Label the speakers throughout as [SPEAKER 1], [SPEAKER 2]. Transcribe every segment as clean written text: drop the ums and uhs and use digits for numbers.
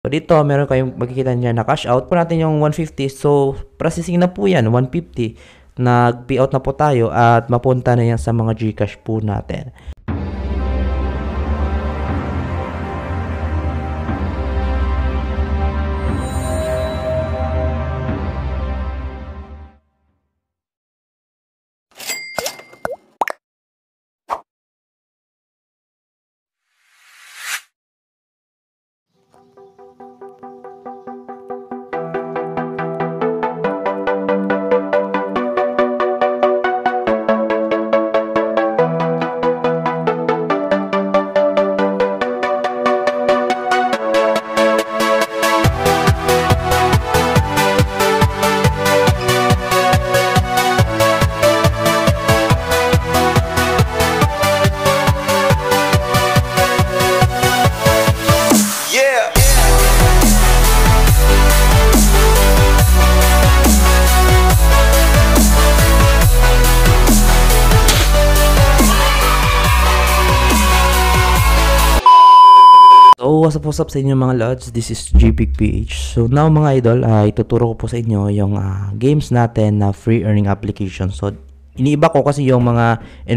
[SPEAKER 1] So dito, meron kayong makikita niya na cash out po natin yung 150. So processing na po yan, 150. Nag-payout na po tayo at mapunta na yan sa mga GCash po natin. So, what's up sa inyo mga lods? This is GPigPH. So, now mga idol, ituturo ko po sa inyo yung games natin na free earning application. So, iniiba ko kasi yung mga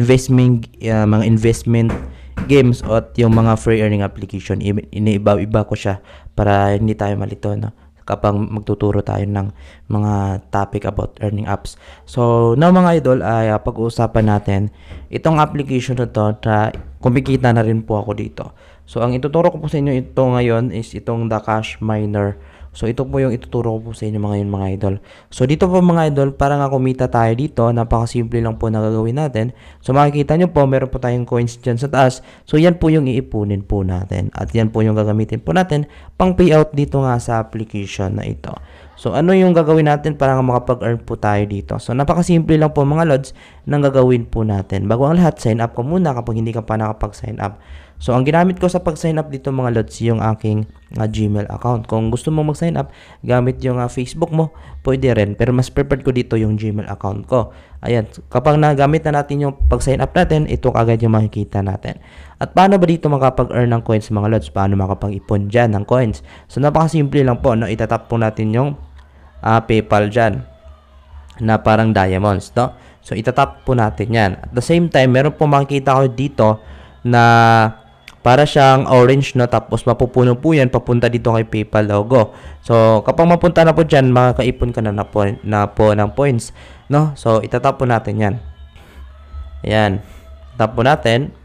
[SPEAKER 1] investment games at yung mga free earning application. Iniiba-iba ko siya para hindi tayo malito, no? Kapag magtuturo tayo ng mga topic about earning apps. So, now mga idol, ay pag-uusapan natin itong application na to na kumikita na rin po ako dito. So, ang ituturo ko po sa inyo ito ngayon is itong The Cash Miner. So, ito po yung ituturo ko po sa inyo mga idol. So, dito po mga idol, para nga kumita tayo dito, napakasimple lang po na gagawin natin. So, makikita nyo po, meron po tayong coins dyan sa taas. So, yan po yung iipunin po natin. At yan po yung gagamitin po natin pang payout dito nga sa application na ito. So, ano yung gagawin natin para nga makapag-earn po tayo dito? So, napakasimple lang po mga lods nang gagawin po natin. Bago ang lahat, sign up ka muna kapag hindi ka pa nakapag-sign up. So, ang ginamit ko sa pag-sign up dito mga lods, yung aking Gmail account. Kung gusto mo mag-sign up, gamit yung Facebook mo, pwede rin. Pero mas preferred ko dito yung Gmail account ko. Ayan, kapag nagamit na natin yung pag-sign up natin, ito kagad yung makikita natin. At paano ba dito makapag-earn ng coins mga lods? Paano makapag-ipon dyan ng coins? So, napakasimple lang po, no? Itatap po natin yung PayPal dyan na parang diamonds, no? So, itatap po natin yan. At the same time, meron po makikita ko dito na para siyang orange, no? Tapos mapupuno po yan papunta dito kay PayPal logo. So, kapag mapunta na po dyan, makakaipon ka na po ng points, no? So, itatap po natin yan. Ayan. Tap po natin.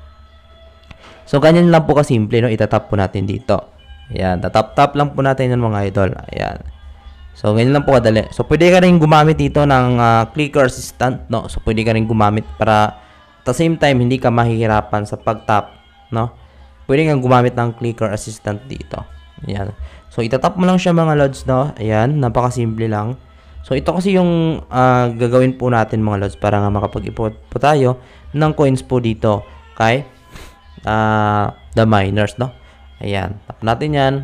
[SPEAKER 1] So, ganyan lang po kasimple, no? Itatap po natin dito. Ayan. Tatap-tap lang po natin yan mga idol. Ayan. So, ganyan lang po kadali. So, pwede ka rin gumamit dito ng clicker assistant, no? So, pwede ka rin gumamit para at the same time, hindi ka mahihirapan sa pag-tap, no? Pwede kang gumamit ng clicker assistant dito. Ayan. So, itatap mo lang siya mga lods, no? Ayan. Napakasimple lang. So, ito kasi yung gagawin po natin mga lods para nga makapag-ipon po tayo ng coins po dito kay the miners, no? Ayan. Tap natin yan.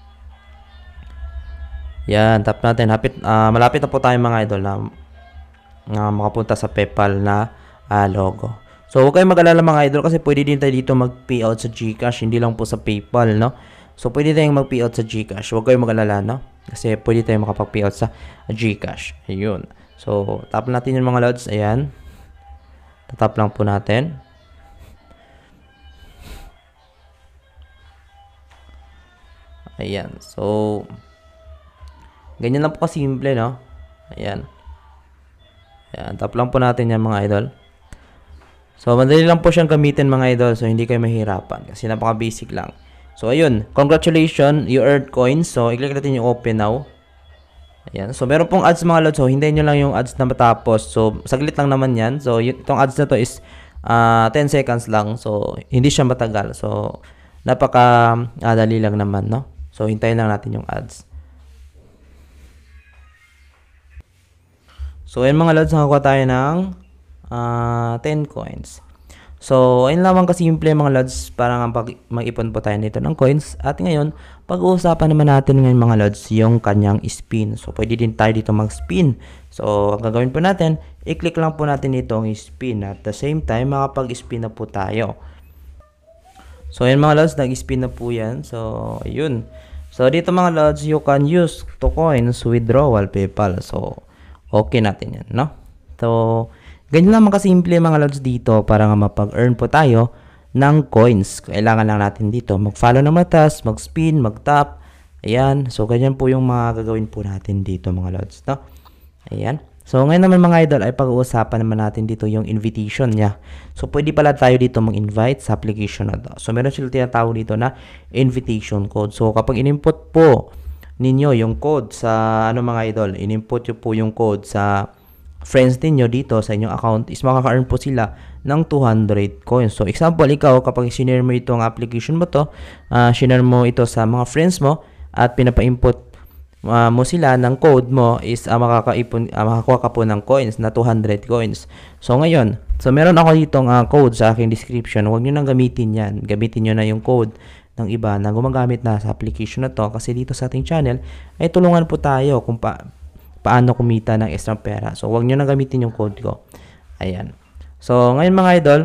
[SPEAKER 1] Yan, tap natin. Malapit na po tayo mga idol na makapunta sa PayPal na logo. So, huwag kayong mag-alala mga idol kasi pwede din tayo dito mag-payout sa GCash, hindi lang po sa PayPal, no? So, pwede tayong mag-payout sa GCash. Huwag kayong mag-alala, no? Kasi pwede tayong makapag-payout sa GCash. Ayun. So, tap natin yung mga lods. Ayan. Tatap lang po natin. Ayan. So, ganyan lang po kasimple, no? Ayan. Ayan. Tap lang po natin yan mga idol. So, madali lang po siyang gamitin mga idol. So, hindi kayo mahirapan. Kasi napaka-basic lang. So, ayun. Congratulations. You earned coins. So, i-click natin yung open now. Ayan. So, meron pong ads mga lods. So, hintayin nyo lang yung ads na matapos. So, saglit lang naman yan. So, itong ads na to is 10 seconds lang. So, hindi siya matagal. So, napaka-dali lang naman, no? So, hintayin lang natin yung ads. So, ayun mga lods. Nakakuha tayo ng 10 coins. So, ayun lamang kasimple mga lods para nga mag-ipon po tayo nito ng coins. At ngayon, pag-uusapan naman natin ngayon mga lods yung kanyang spin. So, pwede din tayo dito mag-spin. So, ang gagawin po natin, i-click lang po natin dito ang spin. At the same time, makapag-spin na po tayo. So, ayun mga lods, nag-spin na po yan. So, ayun. So, dito mga lods, you can use to coins withdrawal PayPal. So, okay natin yan, no? So, ganyan lang makasimple mga lods dito para nga mapag-earn po tayo ng coins. Kailangan lang natin dito mag-follow ng matas, mag-spin, mag-tap. Ayan. So, ganyan po yung mga gagawin po natin dito mga lods, no? Ayan. So, ngayon naman mga idol ay pag-uusapan naman natin dito yung invitation niya. So, pwede pala tayo dito mag-invite sa application na to. So, meron sila tinatawag dito na invitation code. So, kapag in-input po ninyo yung code sa mga idol, in-input nyo po yung code sa friends ninyo dito sa inyong account is makaka-earn po sila ng 200 coins. So, example, ikaw kapag sinare mo itong application mo to, sinare mo ito sa mga friends mo at pinapa-input mo sila ng code mo is makakuha ka po ng coins na 200 coins. So ngayon, meron ako ditong code sa aking description. Huwag nyo nang gamitin yan. Gamitin nyo na yung code ng iba na gumagamit na sa application na to kasi dito sa ating channel ay tulungan po tayo kung paano kumita ng extra pera. So huwag nyo nang gamitin yung code ko. Ayan. So ngayon mga idol,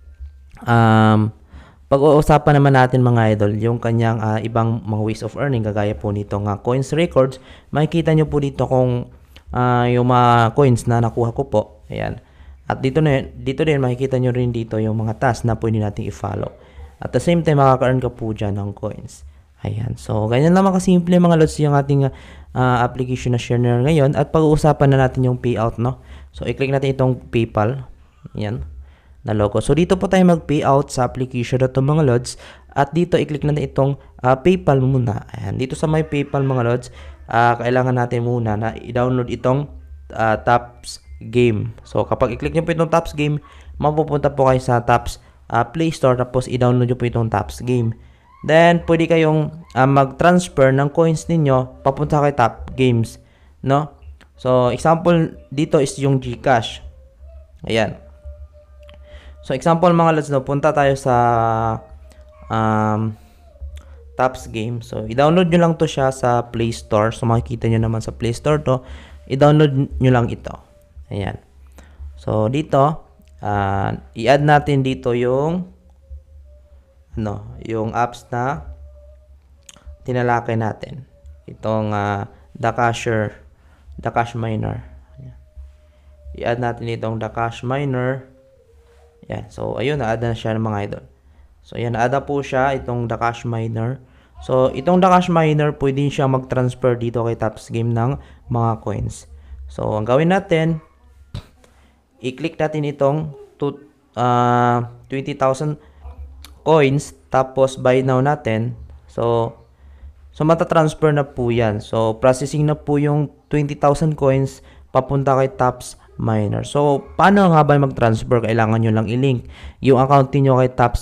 [SPEAKER 1] pag-uusapan naman natin mga idol yung kanyang ibang mga ways of earning kagaya po nitong coins records. Makikita nyo po dito kung yung mga coins na nakuha ko po. Ayan. At dito din makikita nyo rin dito yung mga tasks na pwede natin i-follow. At the same time makaka-earn ka po dyan ng coins. Ayan. So ganyan naman kasimple mga lods yung ating application na share na ngayon. At pag-uusapan na natin yung payout, no? So i-click natin itong PayPal. Ayan. Na logo. So, dito po tayo mag-payout sa application na ito mga lods. At dito, i-click natin itong PayPal muna. Ayan. Dito sa may PayPal mga lods, kailangan natin muna na i-download itong Taps Game. So, kapag i-click nyo po itong Taps Game, mapupunta po kayo sa Taps Play Store. Tapos, i-download nyo po itong Taps Game. Then, pwede kayong mag-transfer ng coins ninyo papunta kay Tap Games. No? So, example dito is yung GCash. Ayan. So, example mga lods, no, punta tayo sa Taps Game. So, i-download nyo lang to siya sa Play Store. So, makikita nyo naman sa Play Store to. I-download nyo lang ito. Ayan. So, dito, i-add natin dito yung yung apps na tinalakay natin. Itong The Cash Miner. I-add natin itong The Cash Miner. Yan. So, ayun, na-add na siya ng mga idol. So, ayan, na-add na po siya, itong The Cash Miner. So, itong The Cash Miner, pwede siya mag-transfer dito kay Taps Game ng mga coins. So, ang gawin natin, i-click natin itong 20,000 coins, tapos buy now natin. So, matatransfer na po yan. So, processing na po yung 20,000 coins papunta kay Taps Miner. So, paano nga ba mag-transfer? Kailangan nyo lang i-link yung account niyo kay Taps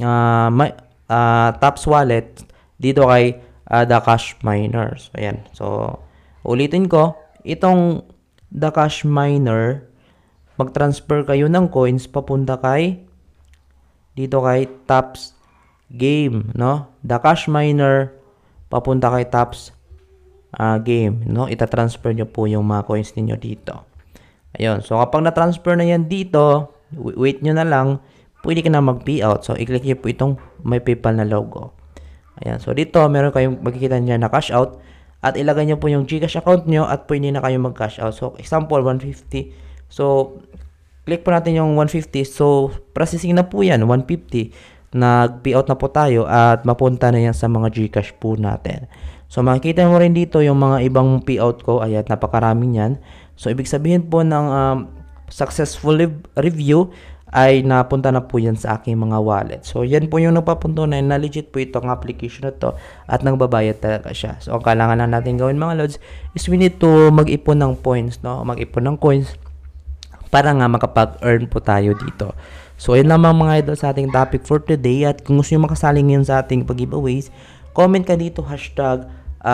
[SPEAKER 1] Wallet dito kay The Cash Miner. So, ayan. So, ulitin ko, itong The Cash Miner, mag-transfer kayo ng coins papunta dito kay Taps Game, no? The Cash Miner papunta kay Taps Game, no? Ita-transfer nyo po yung mga coins niyo dito. Ayun. So, kapag na-transfer na yan dito, wait nyo na lang, pwede ka na mag-payout. So, i-click nyo po itong may PayPal na logo. Ayan. So, dito, meron kayong makikita nyo na cash out. At ilagay nyo po yung GCash account nyo at pwede na kayo mag-cash out. So, example, 150. So, click po natin yung 150. So, processing na po yan, 150. Nag-payout na po tayo at mapunta na yan sa mga GCash po natin. So, makikita mo rin dito yung mga ibang payout ko. Ayan, napakaraming yan. So, ibig sabihin po ng successful review ay napunta na po yan sa aking mga wallet. So, yan po yung nagpapuntunan na legit po itong application na to at nagbabayad talaga siya. So, ang kailangan na natin gawin mga lods is we need to mag-ipon ng points, no? Mag-ipon ng coins para nga makapag-earn po tayo dito. So, yun lamang mga idol sa ating topic for today. At kung gusto nyo makasali ngayon sa ating pag-giveaways, comment ka dito, hashtag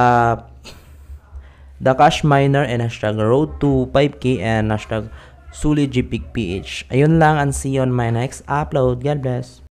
[SPEAKER 1] The Cash Miner and hashtag Road to 5K and hashtag SuliGPigPH. Ayun lang and see you on my next upload. God bless.